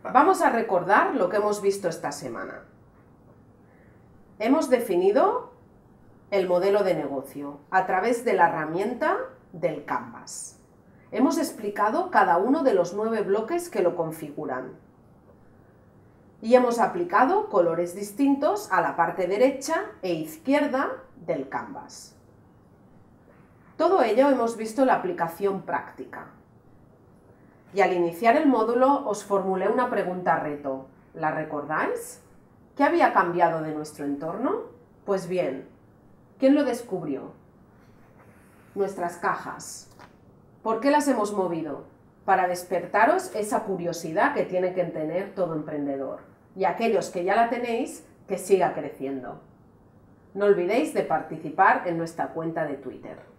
Vamos a recordar lo que hemos visto esta semana. Hemos definido el modelo de negocio a través de la herramienta del Canvas. Hemos explicado cada uno de los 9 bloques que lo configuran. Y hemos aplicado colores distintos a la parte derecha e izquierda del Canvas. Todo ello hemos visto la aplicación práctica. Y al iniciar el módulo os formulé una pregunta reto. ¿La recordáis? ¿Qué había cambiado de nuestro entorno? Pues bien, ¿quién lo descubrió? Nuestras cajas. ¿Por qué las hemos movido? Para despertaros esa curiosidad que tiene que tener todo emprendedor. Y aquellos que ya la tenéis, que siga creciendo. No olvidéis de participar en nuestra cuenta de Twitter.